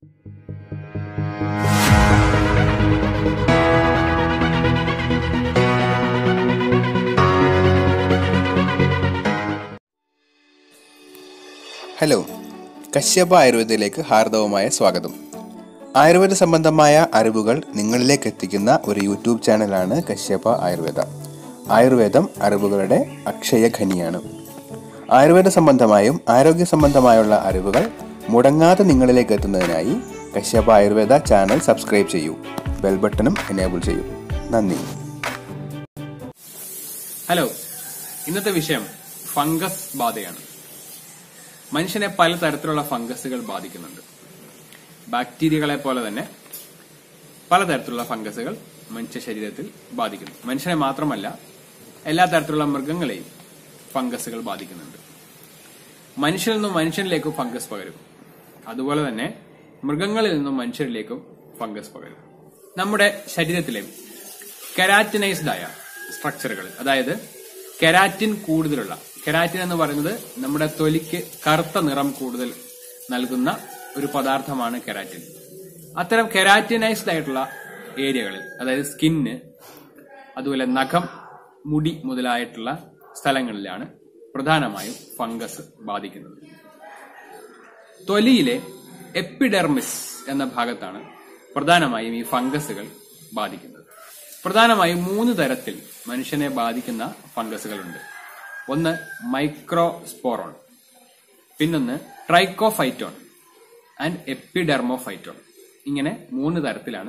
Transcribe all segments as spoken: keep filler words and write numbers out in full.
Hello, Kashyapa ആയുർവേദയിലേക്ക് ഹാർദവമായ സ്വാഗതം. ആയുർവേദ സംബന്ധമായ അറിവുകൾ നിങ്ങളിലേക്ക് എത്തിക്കുന്ന ഒരു യൂട്യൂബ് ചാനലാണ് കശ്യപ ആയുർവേദ. ആയുർവേദം അറിവുകളുടെ അക്ഷയഖനിയാണ്. ആയുർവേദ സംബന്ധമായും ആരോഗ്യ സംബന്ധമായുള്ള അറിവുകൾ മുടങ്ങാതെ നിങ്ങളിലേക്ക് എത്തുന്നതിനായി കശ്യപ ആയുർവേദ ചാനൽ സബ്സ്ക്രൈബ് ചെയ്യൂ. ബെൽ ബട്ടണും എനേബിൾ ചെയ്യൂ. നന്ദി. ഹലോ, ഇന്നത്തെ വിഷയം ഫംഗസ് ബാധയാണ്. മനുഷ്യനെ പലതരത്തിലുള്ള ഫംഗസുകൾ ബാധിക്കുന്നുണ്ട്. ബാക്ടീരിയകളെ പോലെ തന്നെ പലതരത്തിലുള്ള ഫംഗസുകൾ മനുഷ്യ ശരീരത്തിൽ ബാധിക്കുന്നു. മനുഷ്യനെ മാത്രമല്ല, എല്ലാ തരത്തിലുള്ള മൃഗങ്ങളെയും ഫംഗസുകൾ ബാധിക്കുന്നുണ്ട്. മനുഷ്യരിൽ നിന്നും മനുഷ്യനിലേക്കും ഫംഗസ് പകരും. അതുപോലെ തന്നെ മൃഗങ്ങളിൽ നിന്നും മനുഷ്യരിലേക്കും ഫംഗസ് പകരും. നമ്മുടെ ശരീരത്തിലെ കെരാറ്റിനൈസ്ഡ് ആയ സ്ട്രക്ചറുകൾ, അതായത് കെരാറ്റിൻ കൂടുതലുള്ള, കെരാറ്റിൻ എന്ന് പറയുന്നത് നമ്മുടെ തൊലിക്ക് കറുത്ത നിറം കൂടുതൽ നൽകുന്ന ഒരു പദാർത്ഥമാണ് കെരാറ്റിൻ. അത്തരം കെരാറ്റിനൈസ്ഡ് ആയിട്ടുള്ള ഏരിയകളിൽ, അതായത് സ്കിന്ന്, അതുപോലെ നഖം, മുടി മുതലായിട്ടുള്ള സ്ഥലങ്ങളിലാണ് പ്രധാനമായും ഫംഗസ് ബാധിക്കുന്നത്. തൊലിയിലെ എപ്പിഡെർമിസ് എന്ന ഭാഗത്താണ് പ്രധാനമായും ഈ ഫംഗസുകൾ ബാധിക്കുന്നത്. പ്രധാനമായും മൂന്ന് തരത്തിൽ മനുഷ്യനെ ബാധിക്കുന്ന ഫംഗസുകളുണ്ട്. ഒന്ന് മൈക്രോസ്പോറോൺ, പിന്നൊന്ന് ട്രൈക്കോഫൈറ്റോൺ ആൻഡ് എപ്പിഡെർമോഫൈറ്റോൺ. ഇങ്ങനെ മൂന്ന് തരത്തിലാണ്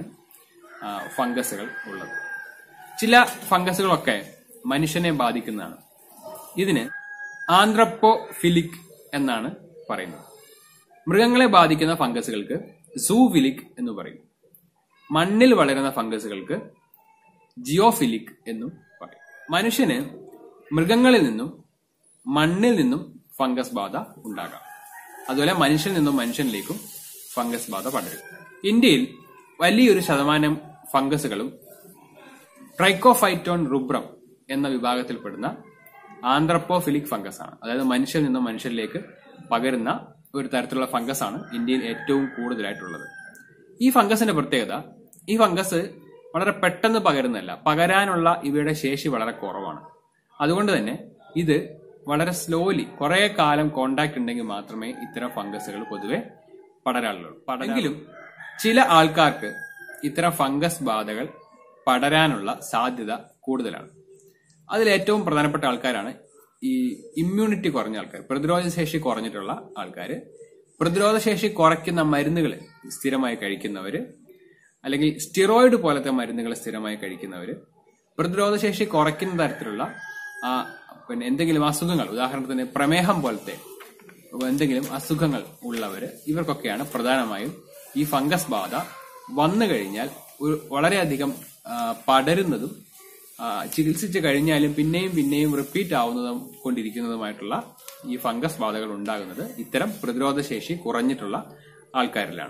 ഫംഗസുകൾ ഉള്ളത്. ചില ഫംഗസുകളൊക്കെ മനുഷ്യനെ ബാധിക്കുന്നതാണ്. ഇതിന് ആന്ത്രപ്പോഫിലിക് എന്നാണ് പറയുന്നത്. മൃഗങ്ങളെ ബാധിക്കുന്ന ഫംഗസുകൾക്ക് സൂഫിലിക് എന്ന് പറയും. മണ്ണിൽ വളരുന്ന ഫംഗസുകൾക്ക് ജിയോഫിലിക് എന്നും പറയും. മനുഷ്യന് മൃഗങ്ങളിൽ നിന്നും മണ്ണിൽ നിന്നും ഫംഗസ് ബാധ ഉണ്ടാകാം. അതുപോലെ മനുഷ്യനിൽ നിന്നും മനുഷ്യനിലേക്കും ഫംഗസ് ബാധ പടരും. ഇന്ത്യയിൽ വലിയൊരു ശതമാനം ഫംഗസുകളും ട്രൈക്കോഫൈറ്റോൺ റുബ്രം എന്ന വിഭാഗത്തിൽപ്പെടുന്ന ആന്ത്രപ്പോഫിലിക് ഫംഗസ് ആണ്. അതായത് മനുഷ്യനിൽ നിന്നും മനുഷ്യരിലേക്ക് പകരുന്ന ഒരു തരത്തിലുള്ള ഫംഗസ് ആണ് ഇന്ത്യയിൽ ഏറ്റവും കൂടുതലായിട്ടുള്ളത്. ഈ ഫംഗസിന്റെ പ്രത്യേകത, ഈ ഫംഗസ് വളരെ പെട്ടെന്ന് പകരുന്നതല്ല, പകരാനുള്ള ഇവയുടെ ശേഷി വളരെ കുറവാണ്. അതുകൊണ്ട് തന്നെ ഇത് വളരെ സ്ലോലി, കുറെ കാലം കോണ്ടാക്ട് ഉണ്ടെങ്കിൽ മാത്രമേ ഇത്തരം ഫംഗസുകൾ പൊതുവെ പടരാറുള്ളൂ. പടരെങ്കിലും ചില ആൾക്കാർക്ക് ഇത്തരം ഫംഗസ് ബാധകൾ പടരാനുള്ള സാധ്യത കൂടുതലാണ്. അതിൽ ഏറ്റവും പ്രധാനപ്പെട്ട ആൾക്കാരാണ് ഈ ഇമ്മ്യൂണിറ്റി കുറഞ്ഞ ആൾക്കാർ, പ്രതിരോധശേഷി കുറഞ്ഞിട്ടുള്ള ആൾക്കാർ, പ്രതിരോധശേഷി കുറയ്ക്കുന്ന മരുന്നുകൾ സ്ഥിരമായി കഴിക്കുന്നവര്, അല്ലെങ്കിൽ സ്റ്റിറോയിഡ് പോലത്തെ മരുന്നുകൾ സ്ഥിരമായി കഴിക്കുന്നവര്, പ്രതിരോധശേഷി കുറയ്ക്കുന്ന തരത്തിലുള്ള പിന്നെ എന്തെങ്കിലും അസുഖങ്ങൾ, ഉദാഹരണത്തിന് പ്രമേഹം പോലത്തെ എന്തെങ്കിലും അസുഖങ്ങൾ ഉള്ളവര്, ഇവർക്കൊക്കെയാണ് പ്രധാനമായും ഈ ഫംഗസ് ബാധ വന്നു കഴിഞ്ഞാൽ ഒരു വളരെയധികം പടരുന്നതും ചികിത്സിച്ച് കഴിഞ്ഞാലും പിന്നെയും പിന്നെയും റിപ്പീറ്റ് ആവുന്നതും കൊണ്ടിരിക്കുന്നതുമായിട്ടുള്ള ഈ ഫംഗസ് ബാധകൾ ഉണ്ടാകുന്നത് ഇത്തരം പ്രതിരോധശേഷി കുറഞ്ഞിട്ടുള്ള ആൾക്കാരിലാണ്.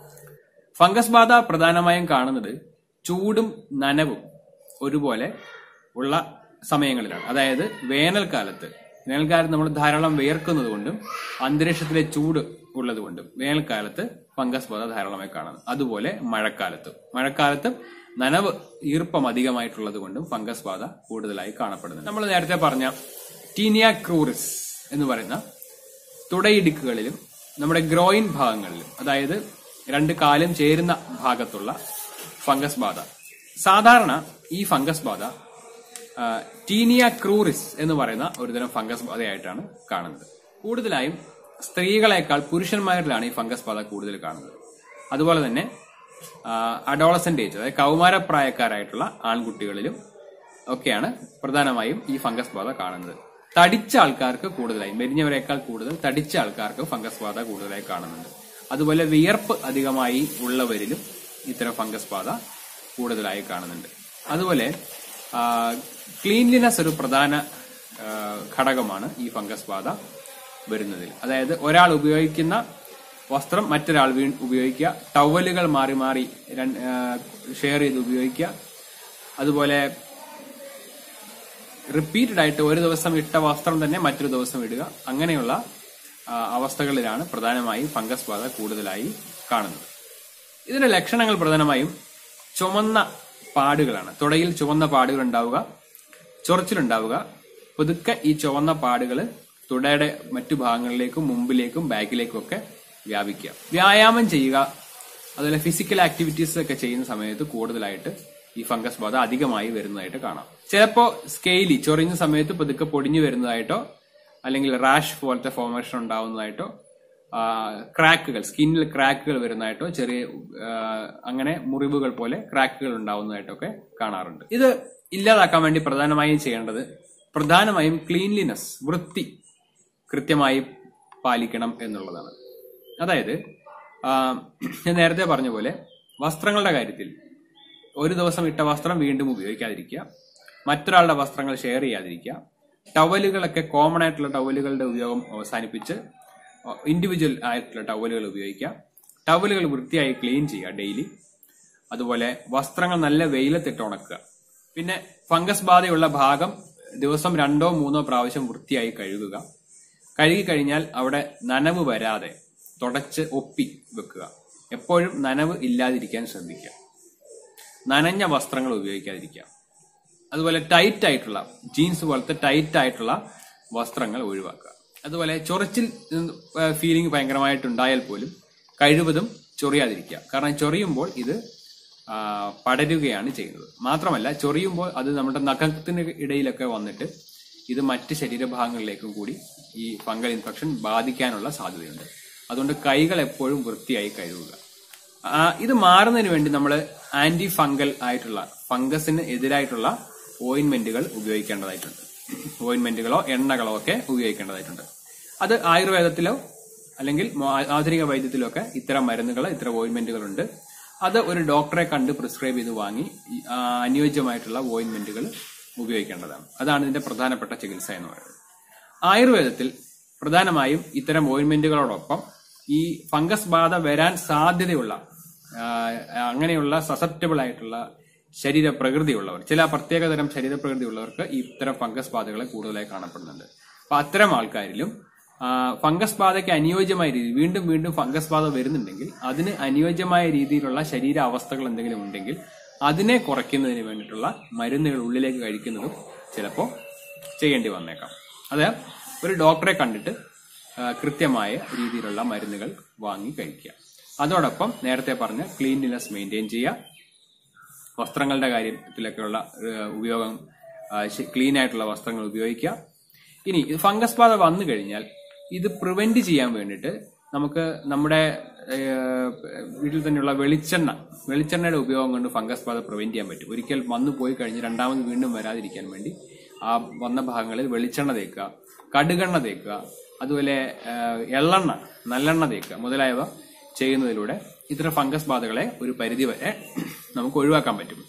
ഫംഗസ് ബാധ പ്രധാനമായും കാണുന്നത് ചൂടും നനവും ഒരുപോലെ ഉള്ള സമയങ്ങളിലാണ്. അതായത് വേനൽക്കാലത്ത് വേനൽക്കാലത്ത് നമ്മൾ ധാരാളം വിയർക്കുന്നത് കൊണ്ടും അന്തരീക്ഷത്തിലെ ചൂട് ഉള്ളത് കൊണ്ടും വേനൽക്കാലത്ത് ഫംഗസ് ബാധ ധാരാളമായി കാണുന്നു. അതുപോലെ മഴക്കാലത്തും മഴക്കാലത്തും നനവ്, ഈർപ്പം അധികമായിട്ടുള്ളത് കൊണ്ടും ഫംഗസ് ബാധ കൂടുതലായി കാണപ്പെടുന്നു. നമ്മൾ നേരത്തെ പറഞ്ഞ ടീനിയ ക്രൂറിസ് എന്ന് പറയുന്ന തുടയിടുക്കുകളിലും നമ്മുടെ ഗ്രോയിൻ ഭാഗങ്ങളിലും, അതായത് രണ്ട് കാലും ചേരുന്ന ഭാഗത്തുള്ള ഫംഗസ് ബാധ, സാധാരണ ഈ ഫംഗസ് ബാധ ടീനിയ ക്രൂറിസ് എന്ന് പറയുന്ന ഒരുതരം ഫംഗസ് ബാധയായിട്ടാണ് കാണുന്നത്. കൂടുതലായും സ്ത്രീകളെക്കാൾ പുരുഷന്മാരിലാണ് ഈ ഫംഗസ് ബാധ കൂടുതൽ കാണുന്നത്. അതുപോലെ തന്നെ അഡോളസെന്റ് ഏജ്, അതായത് കൗമാരപ്രായക്കാരായിട്ടുള്ള ആൺകുട്ടികളിലും ഒക്കെയാണ് പ്രധാനമായും ഈ ഫംഗസ് ബാധ കാണുന്നത്. തടിച്ച ആൾക്കാർക്ക് കൂടുതലായി, മെലിഞ്ഞവരെക്കാൾ കൂടുതൽ തടിച്ച ആൾക്കാർക്ക് ഫംഗസ് ബാധ കൂടുതലായി കാണുന്നുണ്ട്. അതുപോലെ വിയർപ്പ് അധികമായി ഉള്ളവരിലും ഇത്തരം ഫംഗസ് ബാധ കൂടുതലായി കാണുന്നുണ്ട്. അതുപോലെ ക്ലീൻലിനെസ് ഒരു പ്രധാന ഘടകമാണ് ഈ ഫംഗസ് ബാധ വരുന്നതിൽ. അതായത് ഒരാൾ ഉപയോഗിക്കുന്ന വസ്ത്രം മറ്റൊരാൾ വീ ഉപയോഗിക്കുക, ടവലുകൾ മാറി മാറി ഷെയർ ചെയ്ത് ഉപയോഗിക്കുക, അതുപോലെ റിപ്പീറ്റഡ് ആയിട്ട് ഒരു ദിവസം ഇട്ട വസ്ത്രം തന്നെ മറ്റൊരു ദിവസം ഇടുക, അങ്ങനെയുള്ള അവസ്ഥകളിലാണ് പ്രധാനമായും ഫംഗസ് ബാധ കൂടുതലായി കാണുന്നത്. ഇതിന്റെ ലക്ഷണങ്ങൾ പ്രധാനമായും ചുമന്ന പാടുകളാണ്. തുടയിൽ ചുവന്ന പാടുകൾ ഉണ്ടാവുക, ചൊറിച്ചിലുണ്ടാവുക, പുതുക്കെ ഈ ചുവന്ന പാടുകൾ തുടയുടെ മറ്റു ഭാഗങ്ങളിലേക്കും മുമ്പിലേക്കും ബാക്കിലേക്കും ഒക്കെ വ്യാപിക്കുക. വ്യായാമം ചെയ്യുക, അതുപോലെ ഫിസിക്കൽ ആക്ടിവിറ്റീസ് ഒക്കെ ചെയ്യുന്ന സമയത്ത് കൂടുതലായിട്ട് ഈ ഫംഗസ് ബാധ അധികമായി വരുന്നതായിട്ട് കാണാം. ചിലപ്പോ സ്കെയിലി ചൊറിയുന്ന സമയത്ത് പതുക്കെ പൊടിഞ്ഞു വരുന്നതായിട്ടോ അല്ലെങ്കിൽ റാഷ് പോലത്തെ ഫോർമേഷൻ ഉണ്ടാവുന്നതായിട്ടോ ക്രാക്കുകൾ സ്കിന്നിൽ ക്രാക്കുകൾ വരുന്നതായിട്ടോ ചെറിയ അങ്ങനെ മുറിവുകൾ പോലെ ക്രാക്കുകൾ ഉണ്ടാവുന്നതായിട്ടൊക്കെ കാണാറുണ്ട്. ഇത് ഇല്ലാതാക്കാൻ വേണ്ടി പ്രധാനമായും ചെയ്യേണ്ടത് പ്രധാനമായും ക്ലീൻലിനെസ്, വൃത്തി കൃത്യമായി പാലിക്കണം എന്നുള്ളതാണ്. അതായത് ഞാൻ നേരത്തെ പറഞ്ഞ പോലെ വസ്ത്രങ്ങളുടെ കാര്യത്തിൽ ഒരു ദിവസം ഇട്ട വസ്ത്രം വീണ്ടും ഉപയോഗിക്കാതിരിക്കുക, മറ്റൊരാളുടെ വസ്ത്രങ്ങൾ ഷെയർ ചെയ്യാതിരിക്കുക, ടവലുകളൊക്കെ കോമൺ ആയിട്ടുള്ള ടവലുകളുടെ ഉപയോഗം അവസാനിപ്പിച്ച് ഇൻഡിവിജ്വൽ ആയിട്ടുള്ള ടവലുകൾ ഉപയോഗിക്കുക, ടവലുകൾ വൃത്തിയായി ക്ലീൻ ചെയ്യുക ഡെയിലി, അതുപോലെ വസ്ത്രങ്ങൾ നല്ല വെയിലത്തിട്ട് ഉണക്കുക. പിന്നെ ഫംഗസ് ബാധയുള്ള ഭാഗം ദിവസം രണ്ടോ മൂന്നോ പ്രാവശ്യം വൃത്തിയായി കഴുകുക. കഴുകി കഴിഞ്ഞാൽ അവിടെ നനവ് വരാതെ തുടച്ച് ഒപ്പി വെക്കുക. എപ്പോഴും നനവ് ഇല്ലാതിരിക്കാൻ ശ്രദ്ധിക്കുക. നനഞ്ഞ വസ്ത്രങ്ങൾ ഉപയോഗിക്കാതിരിക്കുക. അതുപോലെ ടൈറ്റ് ആയിട്ടുള്ള ജീൻസ് പോലത്തെ ടൈറ്റ് ആയിട്ടുള്ള വസ്ത്രങ്ങൾ ഒഴിവാക്കുക. അതുപോലെ ചൊറിച്ചിൽ ഫീലിംഗ് ഭയങ്കരമായിട്ടുണ്ടായാൽ പോലും കഴിവതും ചൊറിയാതിരിക്കുക. കാരണം ചൊറിയുമ്പോൾ ഇത് പടരുകയാണ് ചെയ്യുന്നത്. മാത്രമല്ല ചൊറിയുമ്പോൾ അത് നമ്മുടെ നഖത്തിന് ഇടയിലൊക്കെ വന്നിട്ട് ഇത് മറ്റ് ശരീരഭാഗങ്ങളിലേക്കും കൂടി ഈ ഫംഗൽ ഇൻഫെക്ഷൻ ബാധിക്കാനുള്ള സാധ്യതയുണ്ട്. അതുകൊണ്ട് കൈകൾ എപ്പോഴും വൃത്തിയായി കഴുകുക. ഇത് മാറുന്നതിന് വേണ്ടി നമ്മൾ ആന്റി ഫംഗൽ ആയിട്ടുള്ള ഫംഗസിന് എതിരായിട്ടുള്ള ഓയിൻമെന്റുകൾ ഉപയോഗിക്കേണ്ടതായിട്ടുണ്ട്. ഓയിൻമെന്റുകളോ എണ്ണകളോ ഒക്കെ ഉപയോഗിക്കേണ്ടതായിട്ടുണ്ട്. അത് ആയുർവേദത്തിലോ അല്ലെങ്കിൽ ആധുനിക വൈദ്യത്തിലോ ഒക്കെ ഇത്തരം മരുന്നുകൾ, ഇത്തരം ഓയിൻമെന്റുകൾ ഉണ്ട്. അത് ഒരു ഡോക്ടറെ കണ്ട് പ്രിസ്ക്രൈബ് ചെയ്ത് വാങ്ങി അനുയോജ്യമായിട്ടുള്ള ഓയിൻമെന്റുകൾ ഉപയോഗിക്കേണ്ടതാണ്. അതാണ് ഇതിന്റെ പ്രധാനപ്പെട്ട ചികിത്സ എന്ന് പറയുന്നത്. ആയുർവേദത്തിൽ പ്രധാനമായും ഇത്തരം ഓയിൻമെന്റുകളോടൊപ്പം ഈ ഫംഗസ് ബാധ വരാൻ സാധ്യതയുള്ള അങ്ങനെയുള്ള സസെപ്റ്റബിൾ ആയിട്ടുള്ള ശരീരപ്രകൃതിയുള്ളവർ, ചില പ്രത്യേകതരം ശരീരപ്രകൃതിയുള്ളവർക്ക് ഇത്തരം ഫംഗസ് ബാധകളെ കൂടുതലായി കാണപ്പെടുന്നുണ്ട്. അപ്പൊ അത്തരം ആൾക്കാരിലും ഫംഗസ് ബാധയ്ക്ക് അനുയോജ്യമായ രീതി, വീണ്ടും വീണ്ടും ഫംഗസ് ബാധ വരുന്നുണ്ടെങ്കിൽ അതിന് അനുയോജ്യമായ രീതിയിലുള്ള ശരീര അവസ്ഥകൾ എന്തെങ്കിലും ഉണ്ടെങ്കിൽ അതിനെ കുറയ്ക്കുന്നതിന് വേണ്ടിയിട്ടുള്ള മരുന്നുകൾ ഉള്ളിലേക്ക് കഴിക്കുന്നതും ചിലപ്പോൾ ചെയ്യേണ്ടി വന്നേക്കാം. അത് ഒരു ഡോക്ടറെ കണ്ടിട്ട് കൃത്യമായ രീതിയിലുള്ള മരുന്നുകൾ വാങ്ങി കഴിക്കുക. അതോടൊപ്പം നേരത്തെ പറഞ്ഞ ക്ലീൻലിനെസ് മെയിൻറ്റെയിൻ ചെയ്യുക. വസ്ത്രങ്ങളുടെ കാര്യത്തിലൊക്കെയുള്ള ഉപയോഗം, ക്ലീൻ ആയിട്ടുള്ള വസ്ത്രങ്ങൾ ഉപയോഗിക്കുക. ഇനി ഇത് ഫംഗസ് ബാധ വന്നു കഴിഞ്ഞാൽ ഇത് പ്രിവെന്റ് ചെയ്യാൻ വേണ്ടിയിട്ട് നമുക്ക് നമ്മുടെ വീട്ടിൽ തന്നെയുള്ള വെളിച്ചെണ്ണ വെളിച്ചെണ്ണയുടെ ഉപയോഗം കൊണ്ട് ഫംഗസ് ബാധ പ്രിവെന്റ് ചെയ്യാൻ പറ്റും. ഒരിക്കൽ വന്നു പോയി കഴിഞ്ഞ് രണ്ടാമത് വീണ്ടും വരാതിരിക്കാൻ വേണ്ടി ആ വന്ന ഭാഗങ്ങളിൽ വെളിച്ചെണ്ണ തേക്കുക, കടുകെണ്ണ തേക്കുക, അതുപോലെ എള്ളെണ്ണ, നല്ലെണ്ണ തേക്കുക മുതലായവ ചെയ്യുന്നതിലൂടെ ഇത്തരം ഫംഗസ് ബാധകളെ ഒരു പരിധിവരെ നമുക്ക് ഒഴിവാക്കാൻ പറ്റും.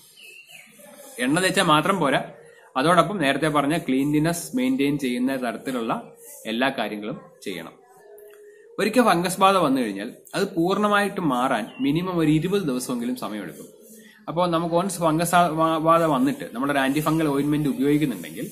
എണ്ണ തേച്ചാൽ മാത്രം പോരാ, അതോടൊപ്പം നേരത്തെ പറഞ്ഞ ക്ലീൻലിനെസ് മെയിൻറ്റെയിൻ ചെയ്യുന്ന തരത്തിലുള്ള എല്ലാ കാര്യങ്ങളും ചെയ്യണം. ഒരിക്കൽ ഫംഗസ് ബാധ വന്നു കഴിഞ്ഞാൽ അത് പൂർണ്ണമായിട്ട് മാറാൻ മിനിമം ഒരു ഇരുപത് ദിവസമെങ്കിലും സമയമെടുക്കും. അപ്പോൾ നമുക്ക് വൺസ് ഫംഗസ് ബാധ വന്നിട്ട് നമ്മളൊരു ആന്റി ഫംഗൽ ഓയിൻമെന്റ് ഉപയോഗിക്കുന്നുണ്ടെങ്കിൽ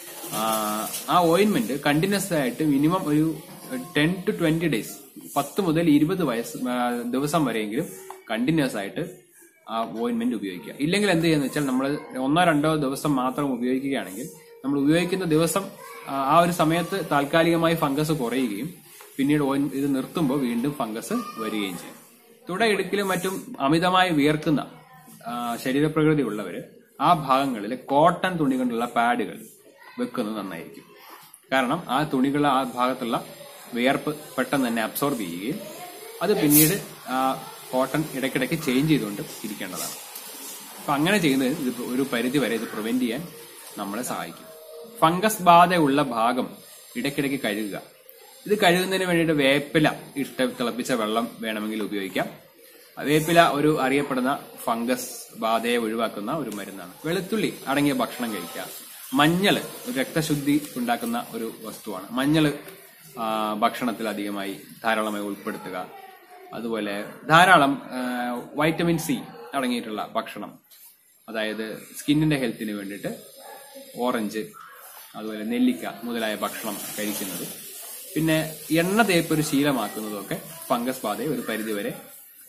ആ ഓയിൻമെന്റ് കണ്ടിന്യൂസ് ആയിട്ട് മിനിമം ഒരു ടെൻ ടു ട്വന്റി ഡേയ്സ് പത്ത് മുതൽ ഇരുപത് വയസ്സ് ദിവസം വരെയെങ്കിലും കണ്ടിന്യൂസ് ആയിട്ട് ആ ഓയിൻമെന്റ് ഉപയോഗിക്കുക. ഇല്ലെങ്കിൽ എന്ത് ചെയ്യുന്ന വെച്ചാൽ നമ്മൾ ഒന്നോ രണ്ടോ ദിവസം മാത്രം ഉപയോഗിക്കുകയാണെങ്കിൽ നമ്മൾ ഉപയോഗിക്കുന്ന ദിവസം ആ ഒരു സമയത്ത് താൽക്കാലികമായി ഫംഗസ് കുറയുകയും പിന്നീട് ഇത് നിർത്തുമ്പോൾ വീണ്ടും ഫംഗസ് വരികയും ചെയ്യും. തുടയിടുക്കിലും മറ്റും അമിതമായി വിയർക്കുന്ന ശരീരപ്രകൃതി ഉള്ളവര് ആ ഭാഗങ്ങളിൽ കോട്ടൺ തുണി കൊണ്ടുള്ള പാഡുകൾ വെക്കുന്നത് നന്നായിരിക്കും. കാരണം ആ തുണികൾ ആ ഭാഗത്തുള്ള വിയർപ്പ് പെട്ടെന്ന് തന്നെ അബ്സോർബ് ചെയ്യുകയും അത് പിന്നീട് ആ കോട്ടൺ ഇടയ്ക്കിടയ്ക്ക് ചേഞ്ച് ചെയ്തുകൊണ്ട് ഇരിക്കേണ്ടതാണ്. അപ്പൊ അങ്ങനെ ചെയ്യുന്നത് ഇത് ഒരു പരിധി വരെ ഇത് പ്രിവെന്റ് ചെയ്യാൻ നമ്മളെ സഹായിക്കും. ഫംഗസ് ബാധയുള്ള ഭാഗം ഇടയ്ക്കിടയ്ക്ക് കഴുകുക. ഇത് കഴുകുന്നതിന് വേണ്ടിയിട്ട് വേപ്പില ഇട്ട് തിളപ്പിച്ച വെള്ളം വേണമെങ്കിൽ ഉപയോഗിക്കാം. വേപ്പില ഒരു അറിയപ്പെടുന്ന ഫംഗസ് ബാധയെ ഒഴിവാക്കുന്ന ഒരു മരുന്നാണ്. വെളുത്തുള്ളി അടങ്ങിയ ഭക്ഷണം കഴിക്കുക. മഞ്ഞള് രക്തശുദ്ധി ഉണ്ടാക്കുന്ന ഒരു വസ്തുവാണ്. മഞ്ഞള് ഭക്ഷണത്തിൽ അധികമായി ധാരാളമായി ഉൾപ്പെടുത്തുക. അതുപോലെ ധാരാളം വൈറ്റമിൻ സി അടങ്ങിയിട്ടുള്ള ഭക്ഷണം, അതായത് സ്കിന്നിന്റെ ഹെൽത്തിന് വേണ്ടിയിട്ട് ഓറഞ്ച്, അതുപോലെ നെല്ലിക്ക മുതലായ ഭക്ഷണം കഴിക്കുന്നത്, പിന്നെ എണ്ണ തേപ്പ് ഒരു ശീലമാക്കുന്നതൊക്കെ ഫംഗസ് ബാധയെ ഒരു പരിധിവരെ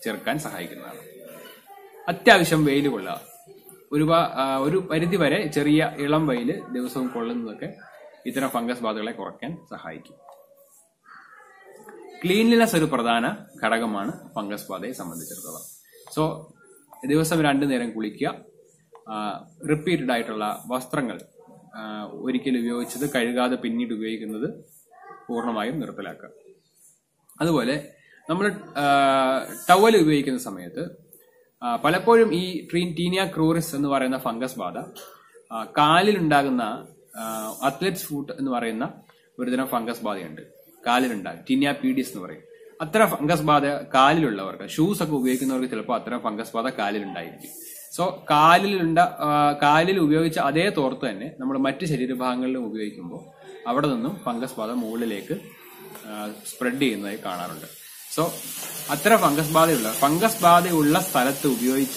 ചെറുക്കാൻ സഹായിക്കുന്നതാണ്. അത്യാവശ്യം വെയിൽ കൊള്ളുക, ഒരു ഒരു പരിധി വരെ ചെറിയ ഇളം വെയിൽ ദിവസവും കൊള്ളുന്നതൊക്കെ ഇത്തരം ഫംഗസ് ബാധകളെ കുറയ്ക്കാൻ സഹായിക്കും. ക്ലീൻലിനെസ് ഒരു പ്രധാന ഘടകമാണ് ഫംഗസ് ബാധയെ സംബന്ധിച്ചിടത്തോളം. സോ ദിവസം രണ്ടു നേരം കുളിക്കുക, റിപ്പീറ്റഡ് ആയിട്ടുള്ള വസ്ത്രങ്ങൾ ഒരിക്കൽ ഉപയോഗിച്ചത് കഴുകാതെ പിന്നീട് ഉപയോഗിക്കുന്നത് പൂർണ്ണമായും നിർത്തലാക്കുക. അതുപോലെ നമ്മൾ ടവൽ ഉപയോഗിക്കുന്ന സമയത്ത് പലപ്പോഴും ഈ ടീനിയ ക്രൂറിസ് എന്ന് പറയുന്ന ഫംഗസ് ബാധ കാലിലുണ്ടാകുന്ന അത്ലറ്റ്സ് ഫൂട്ട് എന്ന് പറയുന്ന ഒരുതരം ഫംഗസ് ബാധയുണ്ട്. കാലിലുണ്ടാകും, ടീനിയ പീഡിയസ് എന്ന് പറയും. അത്തരം ഫംഗസ് ബാധ കാലിലുള്ളവർക്ക്, ഷൂസ് ഒക്കെ ഉപയോഗിക്കുന്നവർക്ക് ചിലപ്പോൾ അത്തരം ഫംഗസ് ബാധ കാലിലുണ്ടായിരിക്കും. സോ കാലിലുണ്ട കാലിൽ ഉപയോഗിച്ച അതേ തോർത്ത് തന്നെ നമ്മൾ മറ്റ് ശരീരഭാഗങ്ങളിലും ഉപയോഗിക്കുമ്പോൾ അവിടെ നിന്നും ഫംഗസ് ബാധ മുകളിലേക്ക് സ്പ്രെഡ് ചെയ്യുന്നതായി കാണാറുണ്ട്. സോ അത്തരം ഫംഗസ് ബാധയുള്ള ഫംഗസ് ബാധയുള്ള സ്ഥലത്ത് ഉപയോഗിച്ച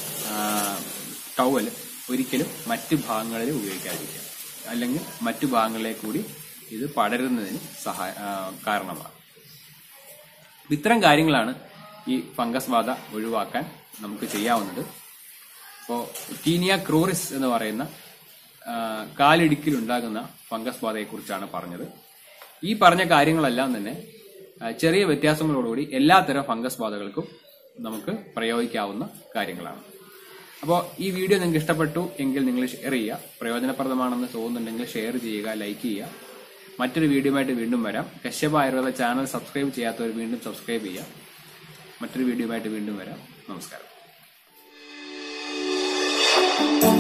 ടവൽ ഒരിക്കലും മറ്റു ഭാഗങ്ങളിൽ ഉപയോഗിക്കാതിരിക്കുക, അല്ലെങ്കിൽ മറ്റു ഭാഗങ്ങളിലേക്ക് കൂടി ഇത് പടരുന്നതിന് സഹായ കാരണമാണ്. ഇത്തരം കാര്യങ്ങളാണ് ഈ ഫംഗസ് ബാധ ഒഴിവാക്കാൻ നമുക്ക് ചെയ്യാവുന്നത്. ഇപ്പോൾ ടീനിയ ക്രൂറിസ് എന്ന് പറയുന്ന കാലിടുക്കിലുണ്ടാകുന്ന ഫംഗസ് ബാധയെക്കുറിച്ചാണ് പറഞ്ഞത്. ഈ പറഞ്ഞ കാര്യങ്ങളെല്ലാം തന്നെ ചെറിയ വ്യത്യാസങ്ങളോടുകൂടി എല്ലാത്തരം ഫംഗസ് ബാധകൾക്കും നമുക്ക് പ്രയോഗിക്കാവുന്ന കാര്യങ്ങളാണ്. അപ്പോൾ ഈ വീഡിയോ നിങ്ങൾക്ക് ഇഷ്ടപ്പെട്ടു എങ്കിൽ നിങ്ങൾ ഷെയർ ചെയ്യുക, പ്രയോജനപ്രദമാണെന്ന് തോന്നുന്നുണ്ടെങ്കിൽ ഷെയർ ചെയ്യുക, ലൈക്ക് ചെയ്യുക. മറ്റൊരു വീഡിയോയുമായിട്ട് വീണ്ടും വരാം. കശ്യപ ആയുർവേദ ചാനൽ സബ്സ്ക്രൈബ് ചെയ്യാത്തവർ വീണ്ടും സബ്സ്ക്രൈബ് ചെയ്യുക. മറ്റൊരു വീഡിയോയുമായിട്ട് വീണ്ടും വരാം. നമസ്കാരം.